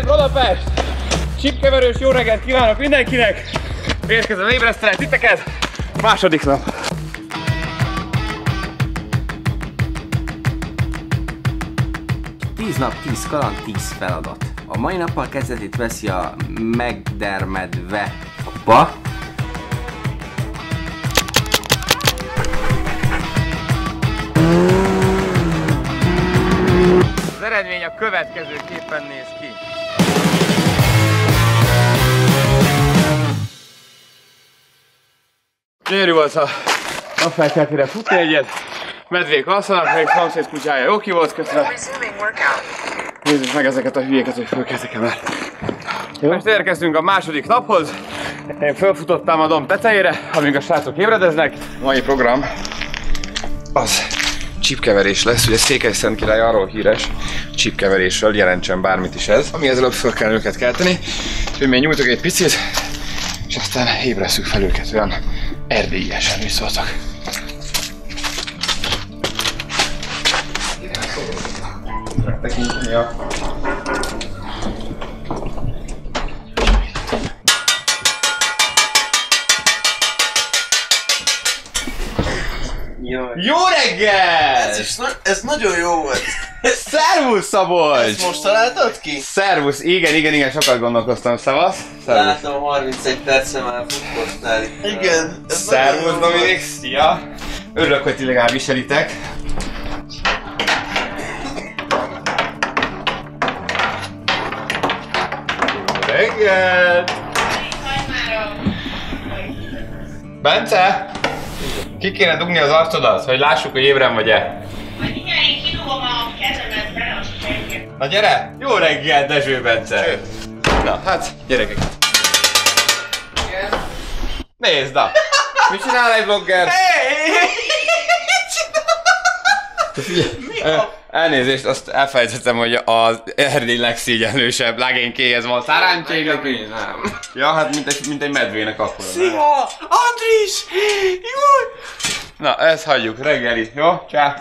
Budapest! Csipkeverős jó reggelt kívánok mindenkinek! Érkezem ébreszteni titeket! Második nap! Tíz nap, 10 kaland, 10 feladat. A mai nappal kezdetét veszi a megdermedve kupa. Az eredmény a következőképpen néz ki. Gyönyörű volt a napfelkeltére futni egyet. Medvék alszanak, még szomszéd kutyája jó ki volt, köszönöm. Nézzük meg ezeket a hülyéket, hogy fölkezdek-e már. Most érkeztünk a második naphoz. Én fölfutottam a domb tetejére, amíg a srácok ébredeznek. A mai program az csipkeverés lesz, ugye Székelyszentkirály arról híres csipkeverésről, jelentsen bármit is ez, ami előbb föl kell őket kelteni. Úgyhogy még nyújtok egy picit, és aztán ébresszük fel őket, olyan erdélyesen, mi szóltak. Tekinteni a... Jó reggel! Ez nagyon jó volt. Szervusz Szabolcs! Ezt most találtad ki? Szervusz, igen, sokat gondolkoztam, szavasz. Látom, 31 perce már futkottál itt. Igen. Szervusz Dominik, szia! Örülök, hogy ti legalább viselitek. Reggel! Bence! Ki kéne dugni az arcodat, hogy lássuk, hogy ébren vagy-e? Majd igen, én kidugom a kezemet bele a segget. Na gyere! Jó reggel, Dezső Bence! Na, hát, gyerekek! Igen. Nézd, na! Mit csinál egy vlogger? Elnézést, azt elfelejtettem, hogy az Erdély legszégyenlősebb legénykéhez van száránycségnek. Nem. Ja, hát mint egy medvének akkor. Szia! Andris! Jó! Na, ezt hagyjuk, reggeli, jó? Csá!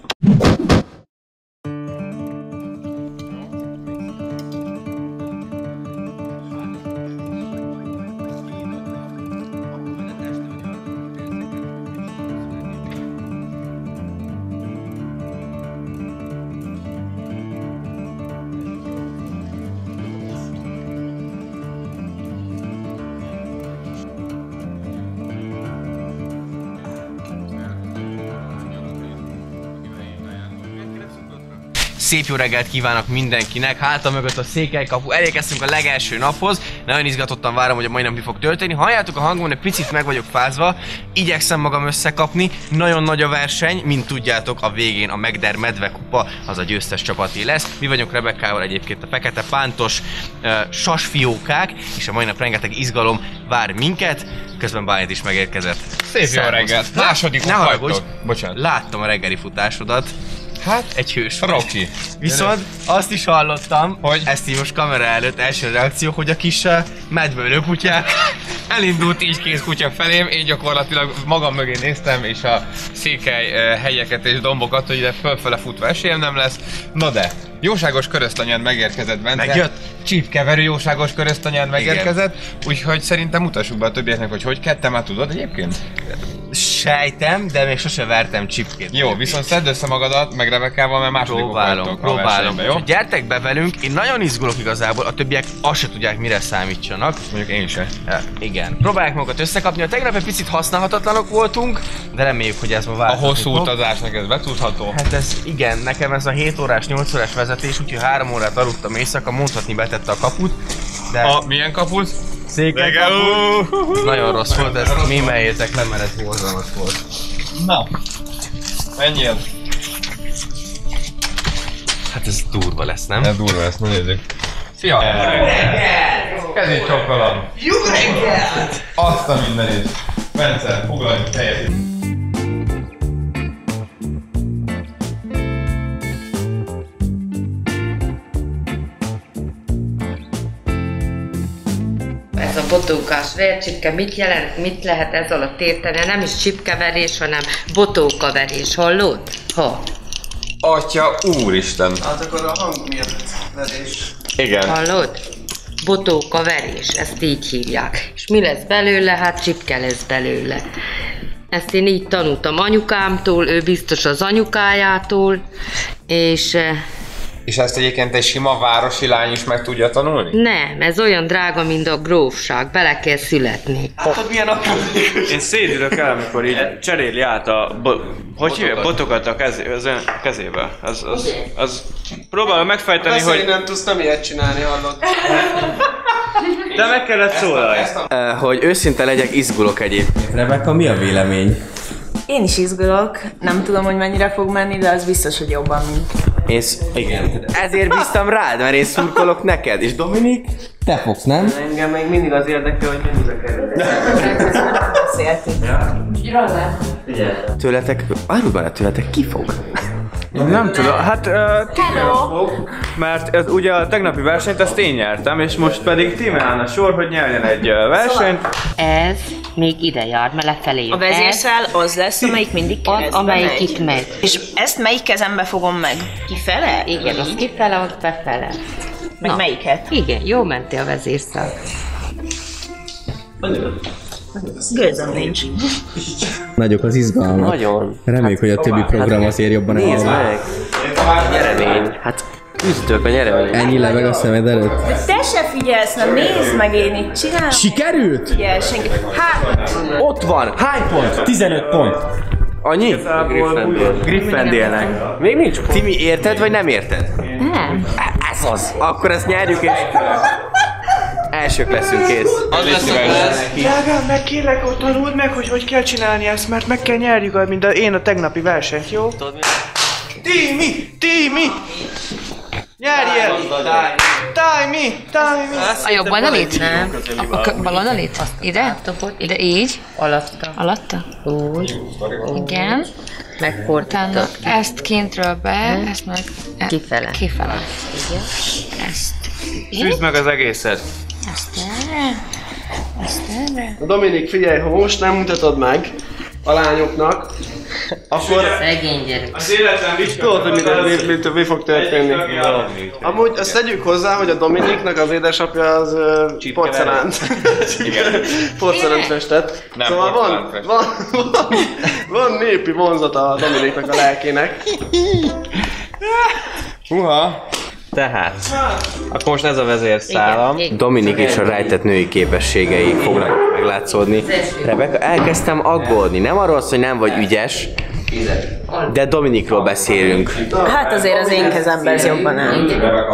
Szép jó reggelt kívánok mindenkinek, hátam mögött a Székelykapu, elérkeztünk a legelső naphoz, nagyon izgatottan várom, hogy a mai nap mi fog történni. Halljátok a hangom, egy picit meg vagyok fázva, igyekszem magam összekapni, nagyon nagy a verseny, mint tudjátok, a végén a megdermedve kupa az a győztes csapaté lesz. Mi vagyunk Rebekkával egyébként a fekete pántos sasfiókák, és a mai nap rengeteg izgalom vár minket, közben Bálint is megérkezett. Szép jó reggelt! Második ne haragudj, bocsánat. láttam a reggeli futásodat. Hát, egy hős. Rocky. Viszont azt is hallottam, hogy ezt így most kamera előtt első reakció, hogy a kis medvölő kutyák Elindult így kész kutya felém, én gyakorlatilag magam mögé néztem, és a székely helyeket és dombokat, hogy ide fölfele futva esélyem nem lesz. Na de, jóságos körösztanyád megérkezett, Bence. Megjött? Csípkeverő jóságos körösztanyád megérkezett, úgyhogy szerintem mutassuk be a többieknek, hogy kell, te már tudod egyébként? Sejtem, de még sose vertem csipkét. Jó, viszont szedd össze magadat, meg Rebekkával, mert másodikok vagytok a versenyben, jó? Gyertek be velünk, én nagyon izgulok igazából, a többiek azt se tudják, mire számítsanak. Mondjuk én se. Ja, igen. Próbálják magukat összekapni, a tegnap egy picit használhatatlanok voltunk, de reméljük, hogy ez ma A változni hosszú fog. utazásnak ez betudható. Hát ez igen, nekem ez a 7 órás, 8 órás vezetés, úgyhogy 3 órát aludtam éjszaka, mondhatni betette a kaput. De A milyen kaput? Székelykapu. Nagyon rossz volt, ezt mémeljétek le, mert ez borzalmas volt. Na, menjél. Hát ez durva lesz, nem? Ez durva lesz, na nézzük. Szia! Kezét csokkolom! Jó reggelt! Azt a mindenit! Bence, foglalj helyet! Ez a botókás vércsipke mit jelent, mit lehet ez alatt érteni? Nem is csipkeverés, hanem botókaverés, hallod? Ha? Atya úristen! Hát akkor a hang miatt verés. Igen. Hallod? Botókaverés, ezt így hívják. És mi lesz belőle? Hát csipke lesz belőle. Ezt én így tanultam anyukámtól, ő biztos az anyukájától, és... És ezt egyébként egy sima városi lány is meg tudja tanulni? Nem, ez olyan drága, mint a grófság, bele kell születni. Hát milyen én szédülök el, amikor így cseréli át a botokat a kezébe. Az próbálom megfejteni, hogy... nem tudsz nem ilyet csinálni, hallod? De meg kellett szólalni. Hogy őszinte legyek, izgulok egyébként. Rebecca, mi a vélemény? Én is izgulok, nem tudom, hogy mennyire fog menni, de az biztos, hogy jobban, mint. Igen. Ezért bíztam rád, mert én szurkolok neked. És Dominik, te fogsz, nem? Engem még mindig az érdekel, hogy mennyire kerül. Beszéltünk. Tőletek, árulj bele tőletek, ki fog? Nem tudom, hát mert ugye a tegnapi versenyt azt én nyertem, és most pedig Tíme áll a sor, hogy nyerjen egy versenyt. Ez még ide jár, mert lefelé. A vezérszál az lesz, amelyik mindig Az, keresztbe amelyik megy. itt megy. És ezt melyik kezembe fogom meg? Kifele? Igen, az kifele, az befele. Meg Na. melyiket? Igen, jó mentél a vezérszál. Gőzöm nincs. Nagyok az izgalmak. Nagyon. Reméljük, hogy a többi program azért jobban Nézd elmegy. meg! Nyeremény. Hát üzdök a nyeremény. Ennyi lebeg a szemed előtt? De te se figyelsz, na nézd meg, én itt csinálom. Sikerült? Figyelj, senki. Hát, Ott van! Hány pont? 15 pont. Annyi? Griffendélnek. Még nincs pont. Timi, érted vagy nem érted? Nem. Ez az! Akkor ezt nyerjük és... Elsők leszünk, kész. Az lesz a lesz. Drágám, meg kérlek, ott tanuld meg, hogy kell csinálni ezt, mert meg kell nyerjük, mint én a tegnapi versenyt, jó? Timi! Nyerjél! Timi! A jobb oldalit? Nem. A bal oldalit? Ide? Ide így? Alatta. Alatta? Úgy. Igen. Megfordítani. Utána ezt kintről be, ezt meg Kifele. kifele. Igen. Ezt Szűzd meg az egészet. ezt erre, ezt erre. Dominik, figyelj, ha most nem mutatod meg a lányoknak, akkor Szegény gyerek. Az életem vizsgálat. tudod, hogy mi fog történni. Amúgy azt tegyük hozzá, hogy a Dominiknak az édesapja az porcelánt. Porcelánt festett. Nem Szóval porcelánt van népi vonzata a Dominiknak a lelkének. Huha! Tehát, akkor most ez a vezérszálam. Igen. Dominik és a rejtett női képességei fognak meglátszódni. Rebecca, elkezdtem aggódni. Nem arról szól, hogy nem vagy ügyes, de Dominikról beszélünk. hát azért az én kezemben ez jobban áll.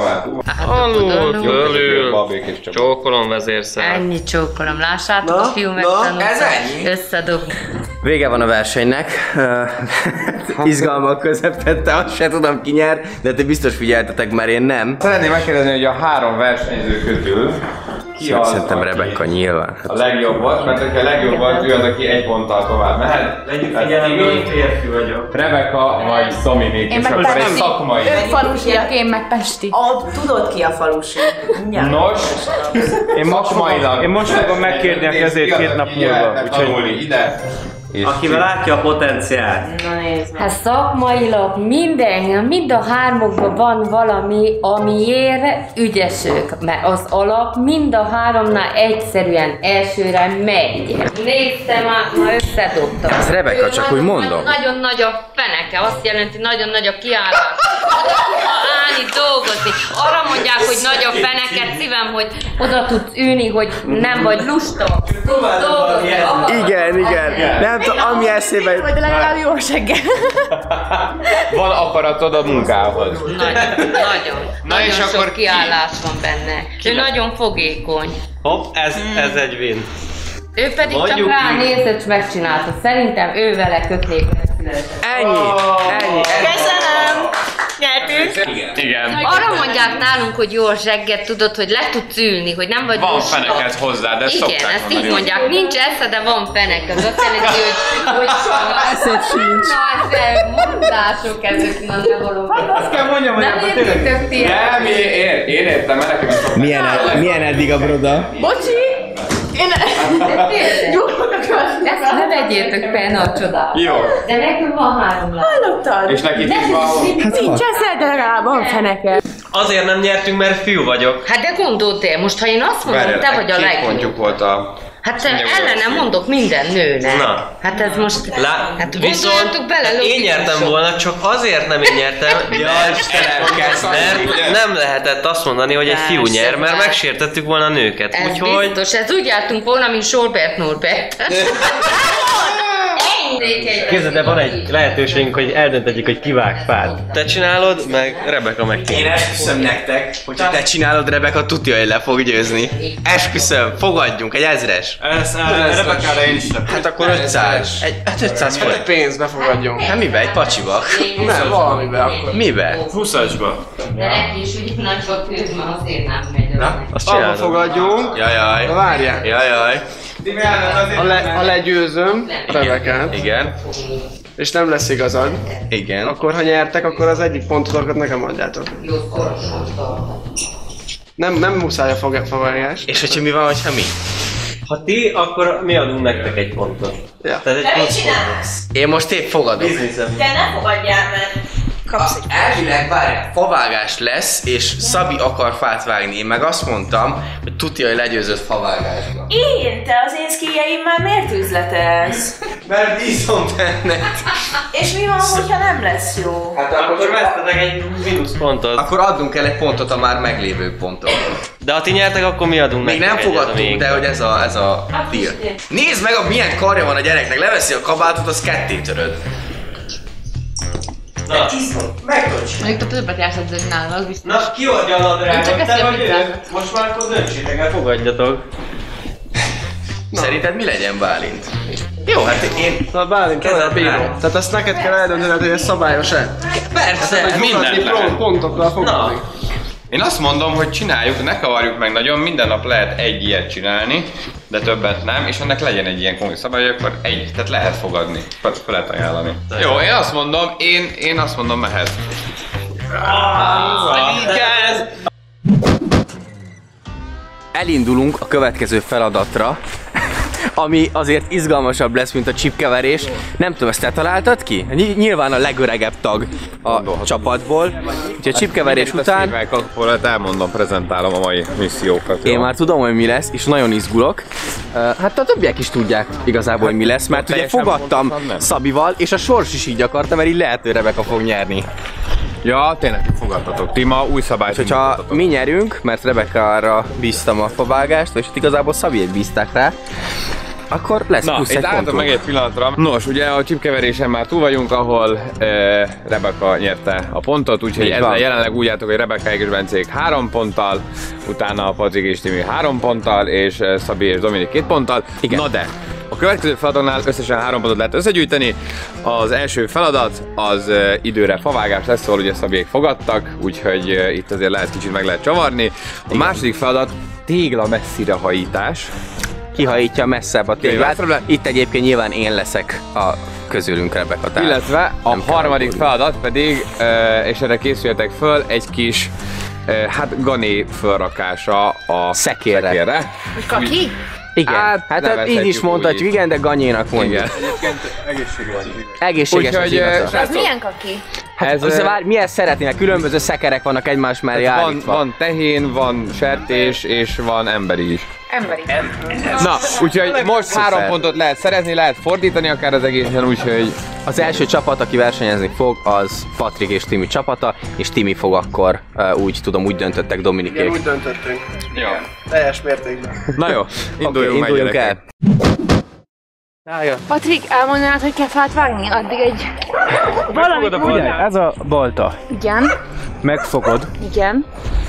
Csókolom vezérszám. Ennyi csókolom. Lássátok, a fiú megtanulta. ez ennyi? Összedob. Vége van a versenynek. Izgalmak közepette, azt se tudom ki nyer, de te biztos figyeltetek, mert én nem. Szeretném megkérdezni, hogy a 3 versenyző közül ki az, Szerintem Rebecca nyilván. a legjobb volt, mert hogyha a legjobb volt, ő az, aki 1 ponttal tovább mehet. Legyük figyelembe, hogy férfi vagyok. Rebecca vagy Dominik, és akkor egy szakmai. Falusiak, én meg Pesti. Tudod ki a falusi? Mindjárt. Nos, Én most fogom megkérni a kezét 2 nap múlva, úgyhogy... ide. Akivel látja a potenciált. Na nézd meg. Hát szakmailag mind a hármokban van valami, amiért ügyesök, mert az alap mind a háromnál egyszerűen elsőre megy. Néztem, már összedobtam. Ez Rebecca, csak úgy mondom. Nagyon nagy a feneke, azt jelenti, nagyon nagy a kiállás. Állni, dolgozni. Arra mondják, hogy nagy a feneket, szívem, hogy oda tudsz ülni, hogy nem vagy lusta. Tudsz dolgozni. Igen. Nem tudom, ami eszébe jut. Vagy legalább jó seggel. Van akaratod a munkához. Nagyon. Na és Nagyon akkor sok kiállás van benne. Ő nagyon fogékony. Hopp, ez egy win. Ő pedig csak Mondjuk ránézett és megcsinálta. Szerintem ő vele kötnék. Ennyi. Köszönöm! Nyertünk! Igen. Arra mondják nálunk, hogy jó a zsegget, tudod, hogy le tudsz ülni, hogy nem vagy Van lusta. feneket hozzá, de ezt Igen, szokták ezt mondani. így mondják. Nincs esze, de van fenek. Az azt jelenti, hogy Eszed sincs. na, ezzel mondások ezek, na ne való. Azt kell mondjam, hogy Nem ebben tényleg... értitek ti ezt? Nem, én értem, mert nekem is szokták. Milyen eddig a broda? Bocsi! Én... Ezt ne vegyétek benne a csodát. Jó. De nekünk van 3 láb. Hallottad? És neki is van. Hát Nincs eszel, de legalább van feneke. Azért nem nyertünk, mert fiú vagyok. Hát de gondold el, most ha én azt mondom, te vagy a legjobb. pontjuk volt a... Hát ellenem mondok minden nőnek. Na. Hát ez most... Hát viszont bele én nyertem volna, csak azért nem én nyertem, mert nem lehetett azt mondani, hogy egy fiú nyer, mert megsértettük volna a nőket. Ez úgyhogy... biztos, ez úgy jártunk volna, mint Solbert Norbert. Képzeld, de van egy lehetőségünk, hogy eldöntetjük, hogy ki vág fát. Te csinálod, meg Rebeka meg Én esküszöm nektek, hogyha te csinálod, Rebeka, tudja, hogy le fog győzni. Esküszöm, fogadjunk, egy 1000-es. Rebekára én is Hát akkor 500. 500 Hát egy pénzbe fogadjunk. Hát mibe? Egy pacsiba? Nem, valamibe akkor. Mibe? 20-asba. De neki is úgy nagyobb pénz, mert azért nem megy. Na, azt Abba csinálod. fogadjunk. Jajaj. Na várjál. Jajaj. Ha legyőzöm Rebekát, Igen. és nem lesz igazad, Igen. akkor ha nyertek, akkor az egyik pontotokat nekem adjátok. Nem muszáj a fogadás. És hogyha mi van, hogyha mi? Ha ti, akkor mi adunk nektek egy pontot. Ja. Tehát egy De mit plusz csinálsz? Én most épp fogadok. Bizniszem. De ne fogadjál, mert kapsz egy Elvileg, várjál, favágás lesz, és Szabi akar fát vágni. Én meg azt mondtam, hogy tudja, hogy legyőzött favágásba. Én, te az én szkijeimmel miért üzletelsz? Mert bízom benned. És mi van, hogyha nem lesz jó? Hát Akkor vesztetek egy mínusz pontot. Akkor adnunk el egy pontot a már meglévő ponton. De ha ti nyertek, akkor mi adunk Még nektek nem egyet, fogadtunk, amíg- de hogy ez a deal. Nézd meg, milyen karja van a gyereknek, leveszi a kabátot, az ketté töröd. Na, Még te többet jársz egy nála, az biztos. na, ki adja a nadrágot? Csak ezt Te vagy értem. ő? Most már akkor döntsétek el, fogadjatok. Szerinted mi legyen, Bálint? Jó, hát én... Na Bálint, te vagy a bíró. Tehát azt neked kell eldöntened, hogy ez szabályos-e? Persze, Hogy minden Fogadni, lehet. pontokkal fogadni. Én azt mondom, hogy csináljuk, ne kavarjuk meg nagyon, minden nap lehet egy ilyet csinálni, de többet nem, és ennek legyen egy ilyen konkrét szabály, hogy akkor egy, tehát lehet fogadni, fel lehet ajánlani. Jó, én azt mondom, mehet. Elindulunk a következő feladatra, ami azért izgalmasabb lesz, mint a chipkeverés. Nem tudom, ezt te találtad ki? Nyilván a legöregebb tag a csapatból. Úgyhogy a chipkeverés után... Akkor elmondom, prezentálom a mai missziókat. Én már tudom, hogy mi lesz, és nagyon izgulok. Hát a többiek is tudják igazából, hogy mi lesz, mert ugye fogadtam Szabival, és a sors is így akarta, mert így lehet, hogy Rebeka fog nyerni. Ja, tényleg fogadtatok. Ti ma új szabályt És hogyha mi nyerünk, mert Rebekára bíztam a favágást, és igazából Szabiét bízták rá, akkor lesz Na, plusz itt egy álltam pontunk. meg egy pillanatra. Nos, ugye a chipkeverésen már túl vagyunk, ahol Rebeka nyerte a pontot, úgyhogy Így ezzel van. jelenleg úgy álltok, hogy Rebekáig és Bencék 3 ponttal, utána a Patrik és Timi 3 ponttal, és Szabi és Dominik 2 ponttal. Igen. Na de, a következő feladatnál összesen 3 pontot lehet összegyűjteni. Az első feladat az időre favágás lesz, ahol ugye Szabiék fogadtak, úgyhogy itt azért lehet kicsit meg lehet csavarni. A második feladat tégla messzire hajítás. Kihajítja messzebb a téglát. messzebb. Itt egyébként nyilván én leszek a közülünk Rebeka. tehát Illetve a nem kell harmadik aggódni. feladat pedig, és erre készüljetek föl, egy kis hát gané fölrakása a Szekérre. Hogy kaki? Igen, hát így nevezhetjük is mondhatjuk, úgy. igen, de ganyénak mondjuk. Igen. Egészséges a Úgyhogy, csinálata. Az milyen kaki? Hát milyen szeretnének? Különböző szekerek vannak egymás mellé van, állítva. van tehén, van sertés és van emberi is. Emberi. Na, úgyhogy most 3 Szuper. pontot lehet szerezni, lehet fordítani akár az egészen, úgyhogy Az első csapat, aki versenyezni fog, az Patrik és Timi csapata, és Timi fog akkor, úgy döntöttek Igen, Dominikék. úgy döntöttünk. jó. Teljes mértékben. Na jó, induljunk, Oké, induljunk gyerekek. el. Patrik, elmondanád, hogy kell fát vágni? Addig egy... Valamit mondjál. Ez a balta. Igen, Megfogod, igen.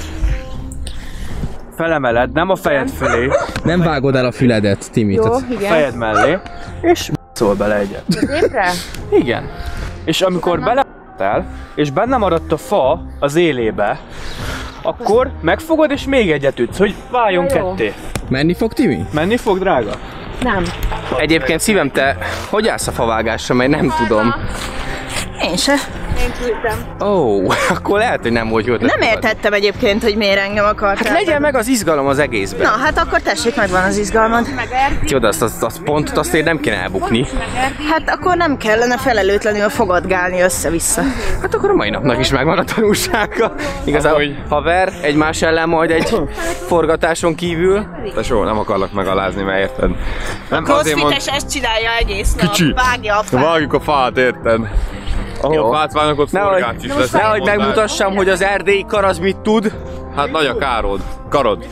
felemeled, nem a fejed fölé, Nem vágod el a füledet, Timi. Jó, a igen. fejed mellé, és szól bele egyet. Középre? Igen. És amikor beleálltál, és benne maradt a fa az élébe, akkor megfogod és még egyet ütsz, hogy váljon Na jó. ketté. Menni fog, Timi? Menni fog, drága? Nem. Egyébként szívem, te hogy állsz a favágásra, mert nem tudom. Én se. Én küldtem. Ó, akkor lehet, hogy nem volt jó ötlet. Nem értettem egyébként, hogy miért engem akartál. Hát legyen meg az izgalom az egészben. Na, hát akkor tessék, megvan az izgalmad. Jó, de azt pontot azt én nem kéne elbukni. Hát akkor nem kellene felelőtlenül fogadgálni össze-vissza. Hát akkor a mai napnak is megvan a tanulsága. Igazából haver, egymás ellen majd egy forgatáson kívül. Tesó, nem akarlak megalázni, mert érted? Nem Crossfites ezt csinálja egész nap. Kicsi. Vágja a fát. Vágjuk a fát, érted? Ahol fát vágnak, ott forgács is lesz. Nehogy megmutassam, hogy az erdélyi kar az mit tud. Hát nagy a karod.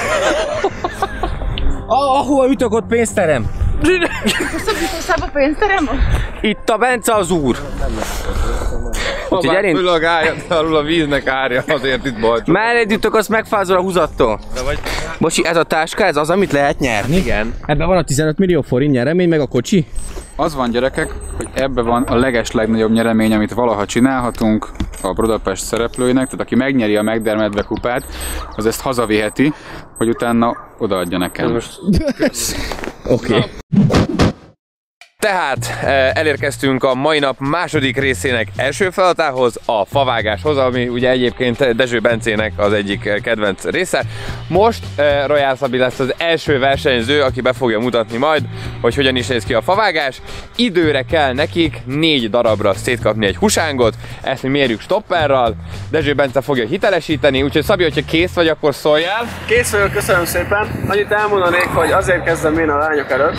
Ahol ütök, ott pénzterem. Szabad a pénzterem? Itt a Bence az úr. Úgyhogy fülög állja, alul a víznek árja, azért itt baj. Mellé ütök, azt megfázol a húzattól. Bocsi, ez a táska, ez az, amit lehet nyerni? Igen. Ebben van a 15 millió forint nyeremény, meg a kocsi? Az van, gyerekek, hogy ebben van a legeslegnagyobb nyeremény, amit valaha csinálhatunk a Budapest szereplőinek, tehát aki megnyeri a McDermott kupát, az ezt hazaviheti, hogy utána odaadja nekem. Oké. Tehát elérkeztünk a mai nap második részének első feladatához, a favágáshoz, ami ugye egyébként Dezső Bencének az egyik kedvenc része. Most Royal Szabi lesz az első versenyző, aki be fogja mutatni majd, hogy hogyan is néz ki a favágás. Időre kell nekik 4 darabra szétkapni egy husángot, ezt mi mérjük stopperral, Dezső Bence fogja hitelesíteni, úgyhogy Szabi, hogyha kész vagy, akkor szóljál. Kész vagyok, köszönöm szépen. Annyit elmondanék, hogy azért kezdem én a lányok előtt.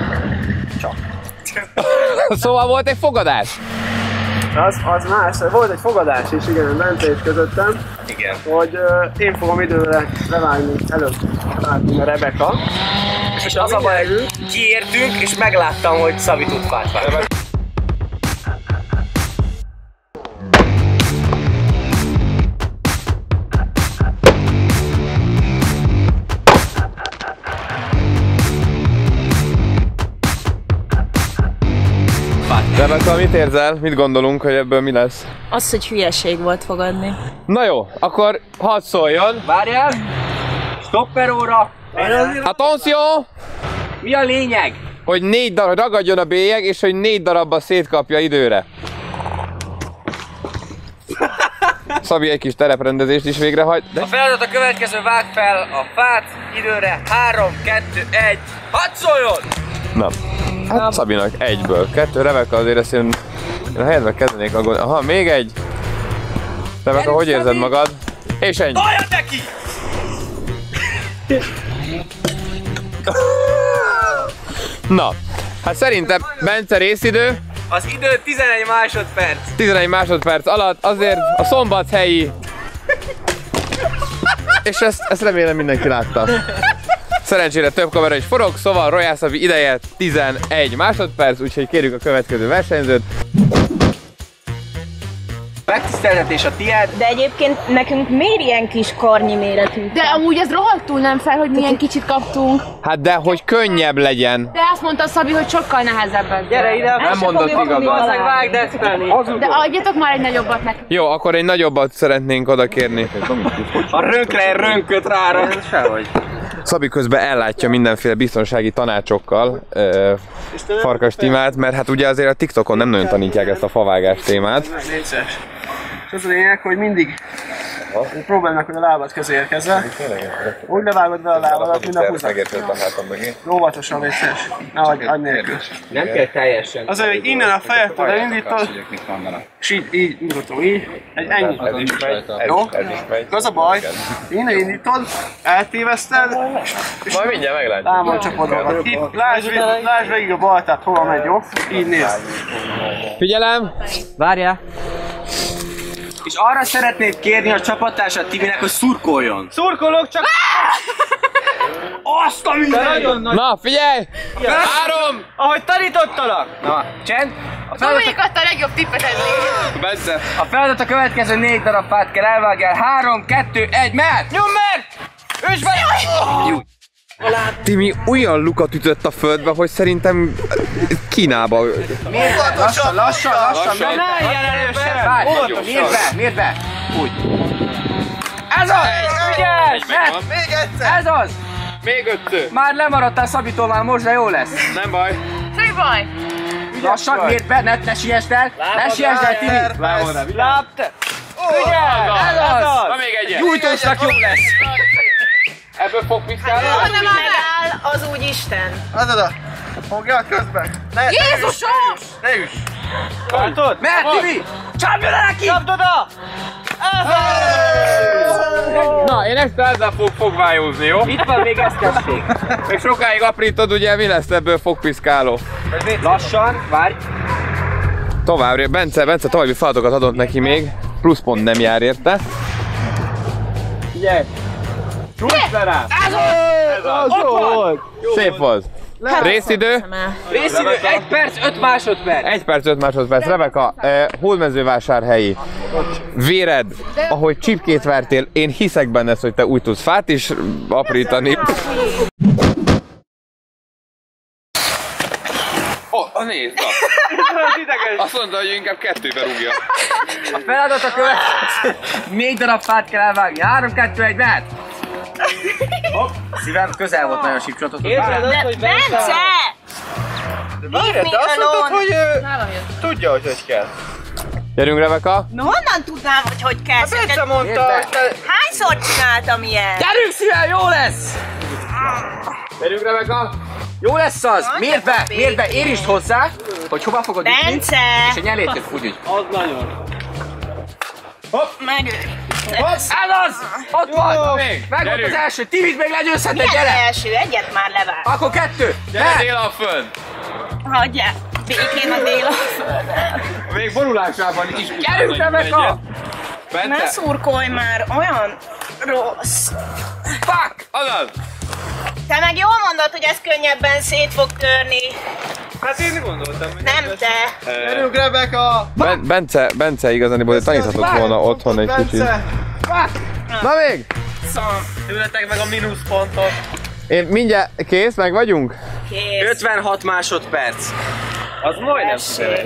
Szóval volt egy fogadás? Az más, volt egy fogadás is, igen, Bence és közöttem. Igen. Hogy én fogom időre levágni előtt a Rebeka. És az a baj, kiértünk, és megláttam, hogy Szabi tud fát vágni. Rebeka, mit érzel? Mit gondolunk, hogy ebből mi lesz? Az, hogy hülyeség volt fogadni. Na jó, akkor hadd szóljon. Várjál! Stopper óra! Attention! Mi a lényeg? Hogy 4 darab, ragadjon a bélyeg, és hogy 4 darabba szétkapja időre. Szabi egy kis tereprendezést is végrehajt. De... A feladat a következő, vág fel a fát időre. 3, 2, 1, hadd szóljon! Na, hát Szabinak 1-ből 2, Rebeka azért ezt én a helyedben kezdenék aggódni. Aha, még egy. Rebeka, hogy érzed magad? És ennyi. Toljad neki! Na, hát szerintem Bence részidő. Az idő 11 másodperc. 11 másodperc alatt azért a szombathelyi. És ezt remélem mindenki látta. Szerencsére több kamera is forog, szóval Royal Szabi ideje 11 másodperc, úgyhogy kérjük a következő versenyzőt. Megtiszteltetés a tiéd. De egyébként nekünk miért ilyen kis karnyi méretű? De amúgy ez rohadtul nem fel, hogy milyen kicsit kaptunk. Hát de hogy könnyebb legyen. De azt mondta Szabi, hogy sokkal nehezebben. Gyere ide, nem mondott igazat. De adjatok már egy nagyobbat neki. Jó, akkor egy nagyobbat szeretnénk oda kérni. A rönkre rönköt rára. Sehogy. Szabi közben ellátja mindenféle biztonsági tanácsokkal Farkas Timát, mert hát ugye azért a TikTokon nem nagyon tanítják ezt a favágás témát. És az a lényeg, hogy mindig próbálj meg, hogy a lábad közé érkezzel. Úgy levágod be a lábadat, mint a húzat. Óvatosan vészes. Ne adj nélkül. Nem kell teljesen. Azért, hogy innen a fejettől elindítod, és így nyugodtan, így, ennyi. Jó? Az a baj, innen indítod, eltéveszted, és majd mindjárt meglátjuk. Lámon csapod magad. Itt lásd végig a baltát, hova megy, jó? Így nézd. Figyelem! Várjál! És arra szeretnéd kérni a csapattársat Timinek, hogy szurkoljon. Szurkolok, csak... Azt a minden! Na, figyelj! 3! Ahogy tanítottalak! Na, csend! Dominik adta a legjobb tippet eddig. Bence! A feladat a következő 4 darab fát kell elvágjál. 3, 2, 1, mehet! Nyom meg! Üsd be! Timi olyan lukat ütött a földbe, hogy szerintem Kínába... Miért? Lassan! Ne ilyen erősen! Várj! Miért be? Úgy. Ez az! Ügyes! Még egyszer! Ez az! Még 5. Már lemaradtál Szabitól, már most, de jó lesz. Nem baj. Semmi baj. Lassan, miért be? Ne siessd el! Ne siessd el, Tibi! Lábte! Ez az! Na még egyet! Gyújtósnak jó lesz! Ebből fogpiszkálni? Ha nem megáll, az úgy Isten. Adod! Fogja közben! Jézusom! Ne üss! Látod? Mert, Tibi! Csapd oda neki! Csapd oda! Na, én ezzel fogok fogvájózni, jó? Itt van még ezt tessék. Még sokáig aprítod, ugye mi lesz ebből fogpiszkáló? Lassan, várj. Tovább, Bence további feladatokat adott neki még. Pluszpont nem jár érte. Figyelj! Csúszd le rá! Az volt! Szép volt. Részidő? Részidő 1 perc 5 másodperc. 1 perc 5 másodperc. Rebeka, Hódmezővásárhelyi. Véred, ahogy csipkét vertél, én hiszek benned, hogy te úgy tudsz fát is aprítani. Nézd! Azt mondta, hogy inkább 2-be rúgja. A feladat a következő. 4 darab fát kell elvágni. 3, 2, 1, mehet! Szívem, közel volt nagyon sípcsonthoz. Érzed azt, hogy Bence! Várj, te azt mondtad, hogy tudja, hogy kell. Gyerünk, Rebeka! Na honnan tudnám, hogy kell? Bence mondta, hogy te... Hányszor csináltam ilyet? Gyerünk szívem, jó lesz! Gyerünk, Rebeka! Jó lesz az! Miért be? Miért be? Érisd hozzá, hogy hova fogod ütni. Bence! És a nyelétől úgy. Az nagyon. Ez az! Ott van! Megvolt az első, Tibit még legyőzheted, Milyen gyere! első? Egyet már levág. Akkor 2! Gyere Délalföld! Hagyjál! Békén a Délalföldön. Még borulásában is Gyerünk, Rebeka! Ne szurkolj már, olyan rossz. Fuck! Azaz! Te meg jól mondod, hogy ez könnyebben szét fog törni. Hát én gondoltam, hogy nem te. Gyerünk, Rebeka! Bence igazániból taníthatott volna otthon egy kicsit. Na még! Tőletek meg a mínuszpontot. Én mindjárt kész, meg vagyunk? Kész. 56 másodperc. Az majdnem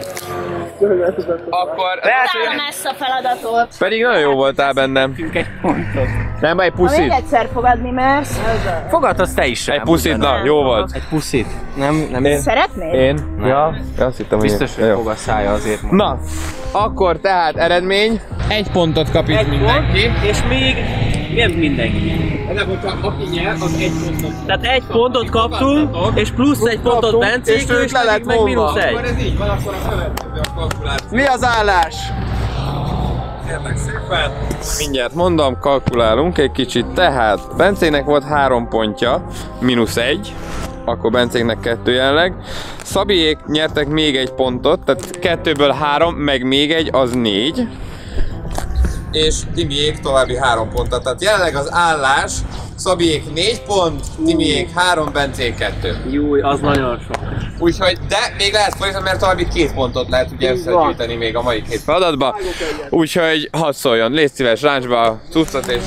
Akkor Utána ezt a feladatot. pedig nagyon jó voltál bennem. Nem baj, egy Ha még puszit. egyszer fogadni mersz. Fogadhatsz te is. Egy puszit, na, jó volt. Egy puszit. Nem. Szeretnéd? Én? Ja, azt hittem, hogy Biztos, hogy fog a szája azért. Na, akkor tehát eredmény. 1 pontot kap itt mindenki. És még nem mindenki. Aki nyer, az 1 pontot. Tehát 1 pontot kaptunk, és plusz 1 pontot Bencék, és le lett meg vonva. -1. Akkor ez így van, akkor a következő a kalkuláció. Mi az állás? Kérlek szépen. Mindjárt mondom, kalkulálunk egy kicsit. Tehát Bencének volt 3 pontja, -1. Akkor Bencéknek 2 jelenleg. Szabiék nyertek még 1 pontot, tehát 2-ből 3, meg még 1, az 4. És Timiék további 3 pontot. Tehát jelenleg az állás, Szabiék 4 pont, Timiék 3, Bencék 2. Júj, az nagyon sok. Úgyhogy, de még lehet fordítani, mert további 2 pontot lehet ugye összegyűjteni még a mai 2 feladatba. Úgyhogy hadd szóljon, légy szíves, ráncs be a cuccot és...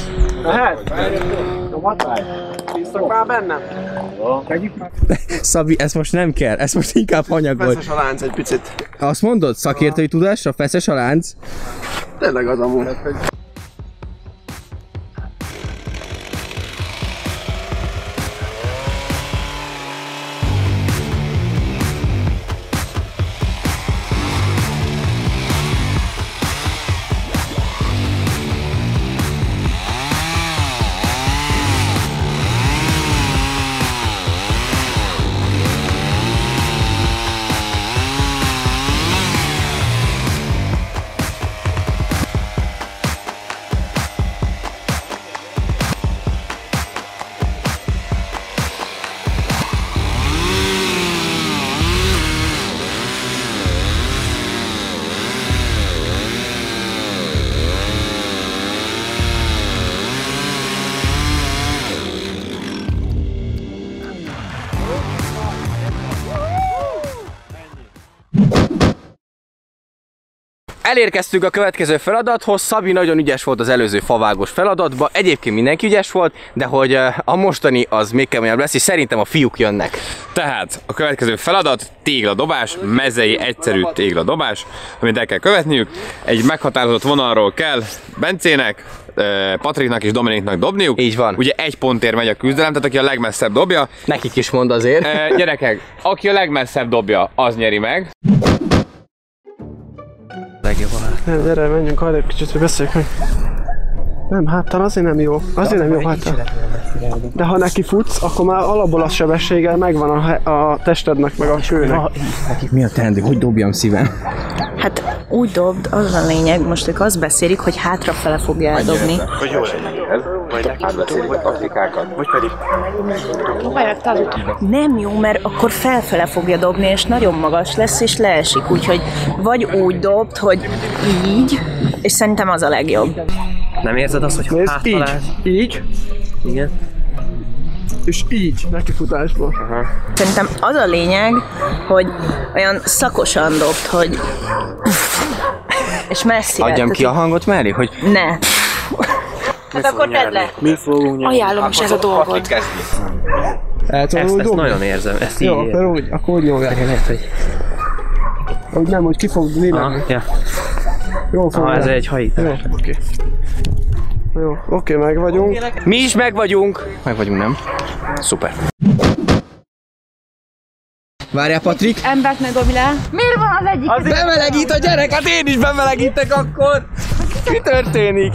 Bíztok már bennem? Szabi, ezt most nem kell, ezt most inkább hanyagolj. Feszes a lánc egy picit. Azt mondod? Szakértői tudásra? Feszes a lánc? Tényleg az amúgy. Elérkeztünk a következő feladathoz. Szabi nagyon ügyes volt az előző favágos feladatba. Egyébként mindenki ügyes volt, de hogy a mostani az még keményebb lesz, és szerintem a fiúk jönnek. Tehát a következő feladat tégladobás, mezei egyszerű tégladobás, amit el kell követniük. Egy meghatározott vonalról kell Bencének, Patriknak és Dominiknak dobniuk. Így van. Ugye 1 pontért megy a küzdelem, tehát aki a legmesszebb dobja. Nekik is mond azért. Gyerekek, aki a legmesszebb dobja, az nyeri meg. Nem, gyere, menjünk arra kicsit, hogy beszéljük meg. Nem, háttal azért nem jó. Azért nem jó háttal. De ha neki futsz, akkor már alapból a sebességgel megvan a testednek, meg a kőnek. Mi a teendő? Hogy dobjam szívem? Hát úgy dobd, az a lényeg, most ők azt beszélik, hogy hátrafele fogja eldobni. Hogy jó legyen ez? Majd átbeszéljük a taktikákat. Vagy pedig... Nem jó, mert akkor felfele fogja dobni, és nagyon magas lesz, és leesik. Úgyhogy vagy úgy dobd, hogy így, és szerintem az a legjobb. Nem érzed azt, hogy háttalálsz? Így. Igen. És így, nekifutásból. Szerintem az a lényeg, hogy olyan szakosan dobd, hogy... És messzire. Adjam ki a hangot mellé, hogy... Ne. Hát akkor tedd le. Mi fogunk nyerni? Ajánlom is ez a dolgod. Ezt nagyon érzem, ezt így jó, akkor úgy nyomják. Lehet, hogy... Úgy nem, hogy ki fog lenni. Ja. Jó fog ez egy hajítás. Jó, oké. Jó, oké, meg vagyunk. Mi is meg vagyunk. Meg vagyunk, nem? Szuper. Várjál, Patrik. Embert megdobj le. Miért van az egyik? Bemelegít a gyerek, hát én is bemelegítek akkor. Mi történik?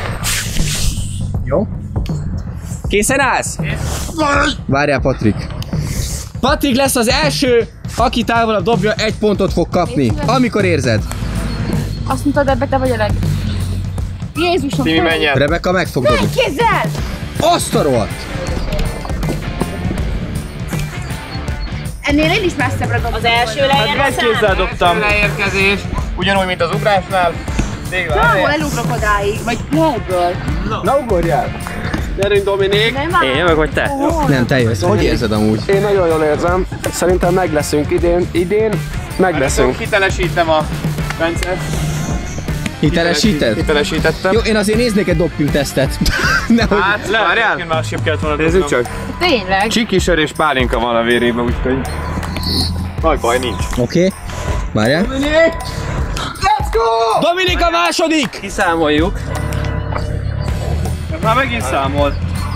Jó. Készen állsz? Várjál, Patrik. Patrik lesz az első, aki távolabb dobja, 1 pontot fog kapni. Amikor érzed. Azt mondtad, ebbe te vagy a leg... Jézusom! Timi, menj el! Rebecca meg fog dobni. Kézzel! Azt a rohadt! Ennél én is messzebbre dobtam. Az első lejjel Hát kézzel dobtam. Leérkezés, ugyanúgy, mint az ugrásnál. Ahol elugrok odáig, vagy lehetből. Na ugorjál! Gyerünk, Dominik! Én jövök, vagy te? Nem, te jössz. Hogy érzed amúgy? Én nagyon jól érzem. Szerintem meg leszünk idén. Meg leszünk. Hitelesítem a Bence. Hitelesíted? Hitelesítettem. Jó, én azért néznék egy doping tesztet. Nehogy... Hát, várjál! Én másképp kellett volna dobnom. Nézzük csak. Tényleg? Csikisör és pálinka van a vérében, úgyhogy... Nagy baj nincs. Oké. Várjál. Dominik! Let's go! Dominik a második! Kiszámoljuk. Már megint számolt.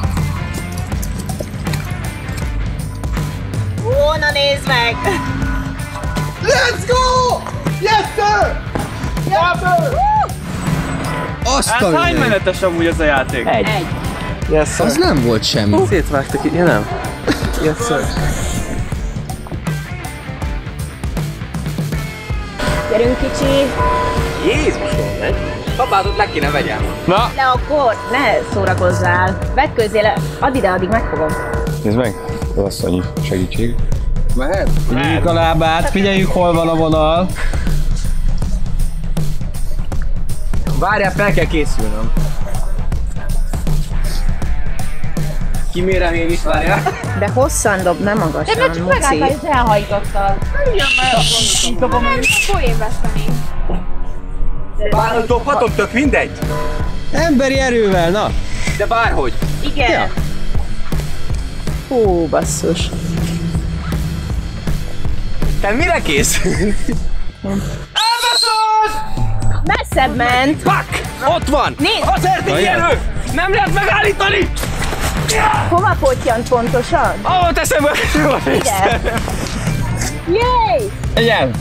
Ó, na nézd meg! Let's go! Yes, sir! Yes, sir! Azt Hát hány menetes amúgy ez a játék? Egy. Yes, sir. Az nem volt semmi. Szétvágtak itt, ja nem? Yes, sir. Gyerünk kicsi! Jézusom, megy. Kabátot le kéne vegyem. Na! De akkor ne szórakozzál. Vetkőzzél le, add ide, addig megfogom. Nézd meg, az asszonyi segítség. Mehet? Figyeljük a lábát, figyeljük hol van a vonal. Várjál, fel kell készülnöm. Kimérem én is, várjál. De hosszan dob, nem magasan, De csak megálltál, hogy elhajtottad. Igen, mert dobom én. Akkor én veszteni. Bárhogy dobhatom, tök mindegy. Emberi erővel, na! De bárhogy. Igen. Ja. Hú, basszus. Te mire kész? Elbaszod! Messzebb ment. Pak! Ott van! Nézd! Az erdélyi erő! Nem lehet megállítani! Hova pottyant pontosan? Ahol teszem be! Ide! Jéj! Egyen!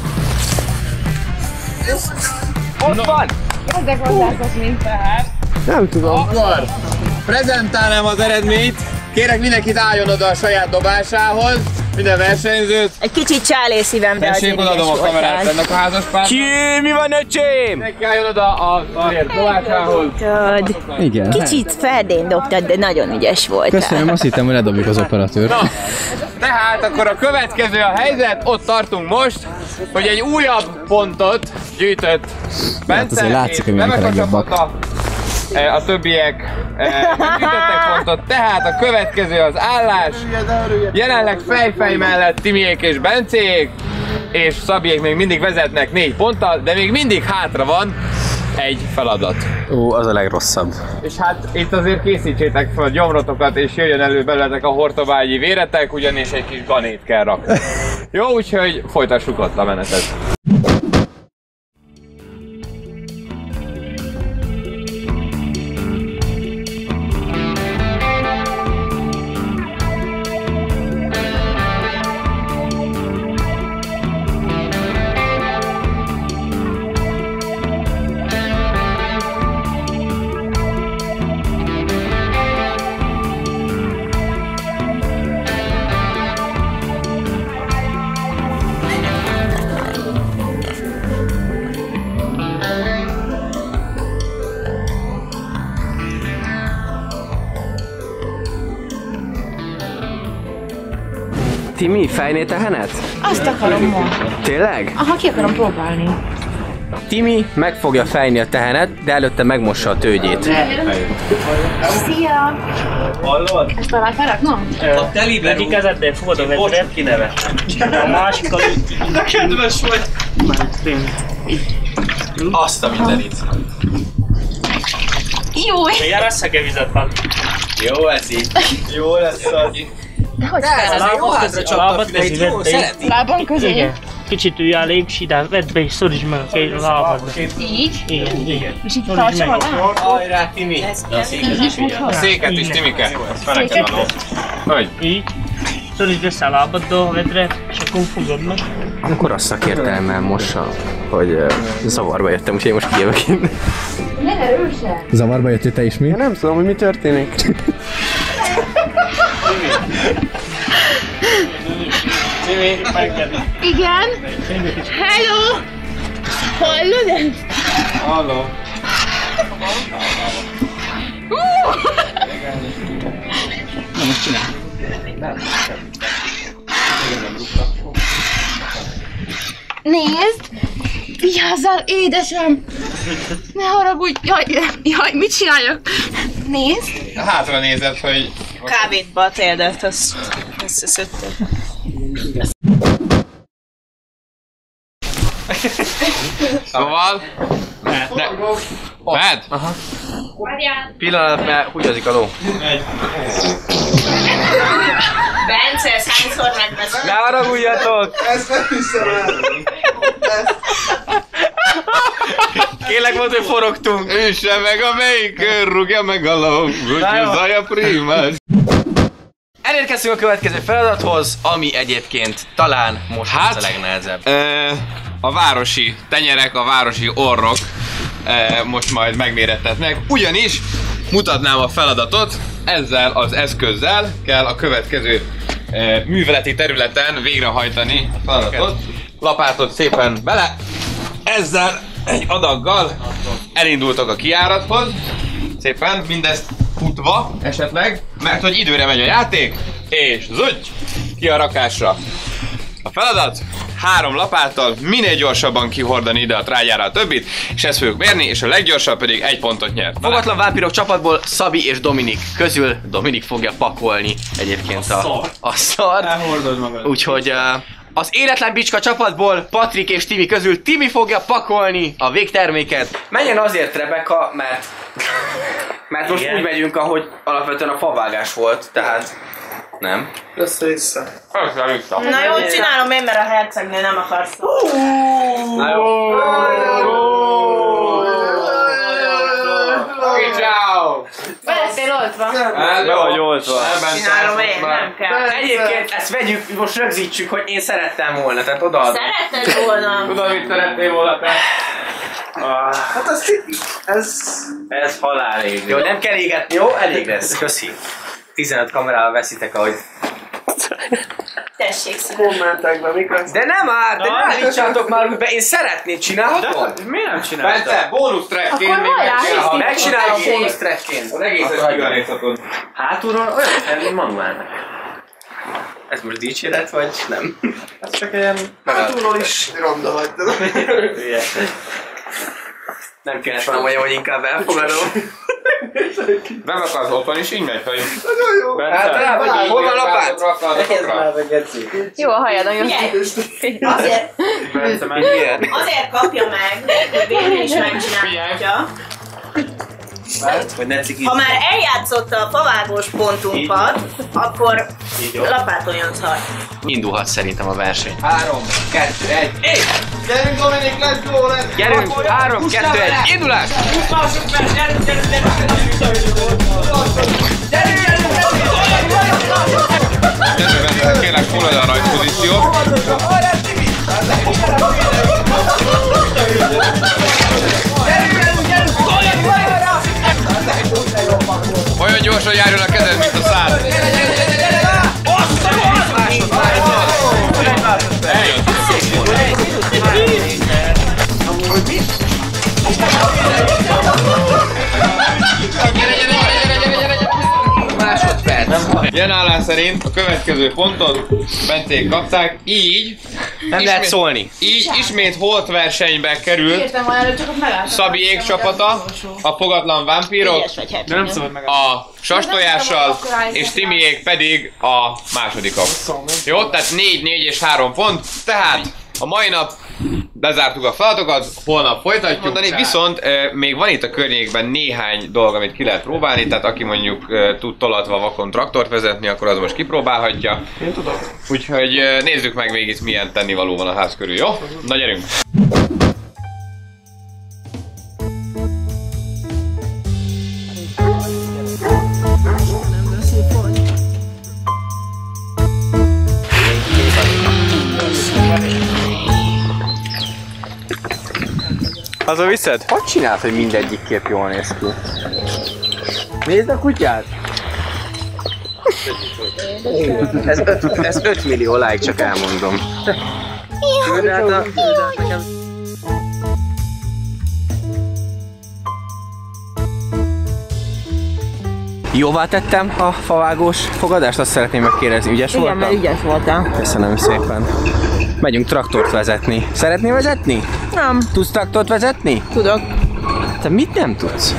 Ott van! Ezek hozzászokni tehát. Nem tudom. Akkor prezentálnám az eredményt. Kérek mindenkit álljon oda a saját dobásához. Minden versenyzőt. Egy kicsit csálé szívembe azért Tessék, odaadom a kamerát ennek a házaspárnak. Ki, mi van, öcsém? Mindenki álljon oda a dobásához. Igen. Kicsit ferdén dobtad, de nagyon ügyes voltál. Köszönöm, azt hittem, hogy ledobjuk az operatőrt. Na, tehát akkor a következő a helyzet, ott tartunk most, hogy egy újabb pontot gyűjtött Bence, azért látszik, hogy milyen legjobbak. A többiek nem gyűjtöttek pontot, tehát a következő az állás. Jelenleg fej mellett Timiék és Bencék, és Szabiék még mindig vezetnek 4 ponttal, de még mindig hátra van egy feladat. Ó, az a legrosszabb. És hát itt azért készítsétek fel a gyomrotokat, és jöjjön elő belőletek a hortobágyi véretek, ugyanis egy kis ganét kell rakni. Jó, úgyhogy folytassuk ott a menetet. Timi, fejné tehenet? Azt akarom ma. Tényleg? Aha, ki akarom próbálni. Timi meg fogja fejni a tehenet, de előtte megmossa a tőgyét. Szia! Hallod? Ezt alá felraknom? A teliben egyik kezeddel fogod a vedret, kineve. A másikkal úgy. De kedves vagy! Azt a mindenit. Jó! Milyen összege vizet van? Jó ez így. Jó lesz az. De hogy Ez jó házra csapta a fület, jó, szereti? Lábam közé? Igen. Kicsit ülj elég, ide, vedd be és szorítsd meg a két lábadba. Így? Igen. És így tartsa magát? Hajrá, Timi! A széket is, Timike! Hogy? Így. Szorítsd össze a lábaddal a vedret, és akkor fogod meg. Akkor azt szakértelemmel mossa, hogy zavarba jöttem, úgyhogy most kijövök innen. Ne erősen! Zavarba jöttél te is mi? Nem tudom, hogy mi történik. Timi, Igen? Hello! Hallod ezt? Halló. Na most csinálj. Nézd! Vigyázzál, édesem! Ne haragudj! Jaj, mit csináljak? Nézd! Hátra nézed, hogy... Kávét batéldet, azt összeszötted. Szóval... Mehet? Aha. Pillanat, mert húgyozik a ló. Bence, ezt hányszor megbeszél? Ne haragudjatok! Ezt nem hiszem el. Kérlek volt, hogy forogtunk. Üsse meg a melyik, rúgja meg a ló, zaja primás. Elérkeztünk a következő feladathoz, ami egyébként talán most lesz a legnehezebb. A városi tenyerek, a városi orrok most majd megmérettetnek, ugyanis mutatnám a feladatot, ezzel az eszközzel kell a következő műveleti területen végrehajtani a feladatot. Lapátot szépen bele, ezzel egy adaggal elindultok a kijárathoz, szépen mindezt futva esetleg, mert hogy időre megy a játék, és zudj ki a rakásra. A feladat 3 lapáttal minél gyorsabban kihordani ide a trágyára a többit, és ezt fogjuk mérni, és a leggyorsabb pedig 1 pontot nyer. Fogatlan vámpírok csapatból Szabi és Dominik közül Dominik fogja pakolni egyébként a szart. Elhordod magad. Úgyhogy az éretlen bicska csapatból Patrik és Timi közül Timi fogja pakolni a végterméket. Menjen azért, Rebeka, mert most úgy megyünk, ahogy alapvetően a favágás volt, tehát nem. Össze-vissza. Na jó, csinálom én, mert a hercegnél nem akarsz. Na jó. Ciao! Be lettél oltva? Jó, oltva. Csinálom én, nem kell. Egyébként ezt vegyük, most rögzítsük, hogy én szerettem volna, tehát odaadom. Szeretted volna? Tudom, mit szerettél volna te. Hát ez halál égő. Jó, nem kell égetni, jó? Elég lesz. Köszi. 15 kamerával veszitek, ahogy... Tessék szívem. kommentek be, mikor... De nem árt, de ne állítsátok már úgy be, én szeretném, csinálhatom? Miért nem csináltad? Bence, bónusz trackként még megcsinálhatom. Megcsinálom bónusz trackként. Az egészet kigarézhatod. Hátulról olyan kell, mint manuálnak. Ez most dicséret, vagy nem? Ez csak ilyen... Hátulról is ronda vagy, de... Nem kellett volna mondjam, hogy inkább elfogadom. Nem akarsz otthon is így megy, hogy... Nagyon jó! Hát rá vagy így. Hol van lapát? Jó a hajadon, jó. Azért kapja meg, hogy végül is megcsinálhatja. Ha már eljátszotta a favágós pontunkat, akkor lapátoljon szar. Indulhat szerintem a verseny. 3, 2, 1, és! Gyerünk Dominik, let's go! Gyerünk! 3, 2, 1, indulás! 20 másodperc, gyerünk! Kérlek, foglalj a rajtpozíciót. Olyan gyorsan járjon a kezed, mint a szád. Ilyen állás szerint a következő pontot Bencék kapták, így nem lehet szólni. Így ismét holt versenybe került Szabiék csapata, a fogatlan vámpírok, a sastolyással, és Timiék pedig a másodikok. Jó, tehát 4, 4 és 3 pont, tehát a mai nap lezártuk a feladatokat, holnap folytatjuk mondani, viszont még van itt a környékben néhány dolog, amit ki lehet próbálni, tehát aki mondjuk tud tolatva vakon traktort vezetni, akkor az most kipróbálhatja. Én tudok. Úgyhogy nézzük meg még itt milyen tennivaló van a ház körül, jó? Na gyerünk! Haza viszed? Hogy csinált, hogy mindegyik kép jól néz ki? Nézd a kutyát! Ez 5 millió like, csak elmondom. Jóvá tettem a favágós fogadást, azt szeretném megkérdezni, ügyes voltam? Igen, mert ügyes voltál. Köszönöm szépen. Megyünk traktort vezetni. Szeretnél vezetni? Nem. Tudsz traktort vezetni? Tudok. Te mit nem tudsz?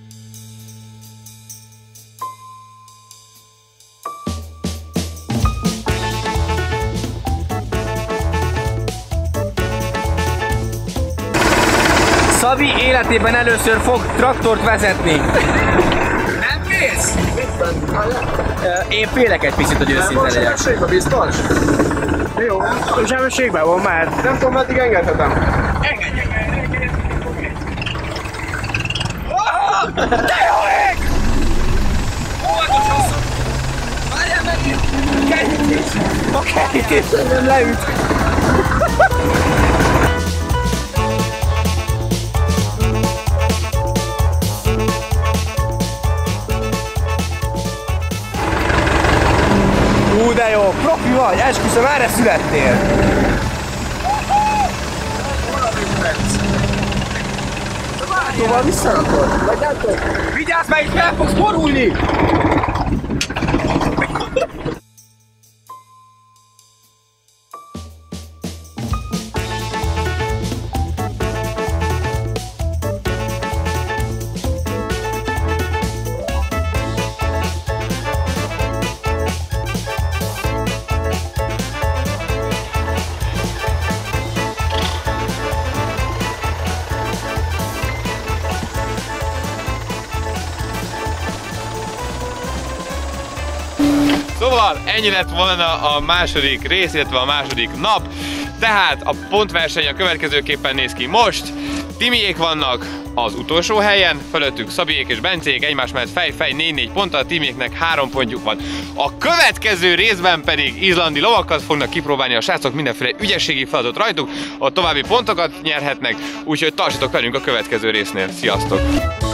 Szabi életében először fog traktort vezetni. Nem kész? Én félek egy picit, hogy őszinte legyek. Sebességben biztos? Jó, sebességben van már. Nem tudom, meddig engedhetem. Engedj! De jó ég! Óvatosan! Várjál meg! Kerítés! A kerítés nem leüt! De jó, profi vagy, esküszöm, erre születtél! Váltóval visszarakod? Vagyátok? Vigyázz meg, itt fel fogsz borulni! Szóval ennyi lett volna a második rész, illetve a második nap. Tehát a pontverseny a következőképpen néz ki most. Timiék vannak az utolsó helyen, fölöttük Szabiék és Bencék egymás mellett fej-fej 4-4 ponttal, a Timiéknek 3 pontjuk van. A következő részben pedig izlandi lovakat fognak kipróbálni a srácok, mindenféle ügyességi feladatot rajtuk, a további pontokat nyerhetnek, úgyhogy tartsatok velünk a következő résznél. Sziasztok!